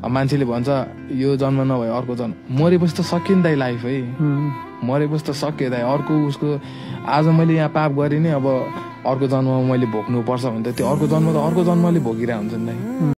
मान्छेले भन्छ यो जन्म नभए अर्को जन्म, मरेपछि त सकियो नि दाइ लाइफ है, मरेपछि त सक्यो दाइ। अर्को उसको आज मैले यहाँ पाप गरेँ नि, अब अर्को जन्ममा मैले भोग्नु पर्छ भने त त्यो अर्को जन्म त अर्को जन्मले भोगिरहेको हुन्छ नि दाइ।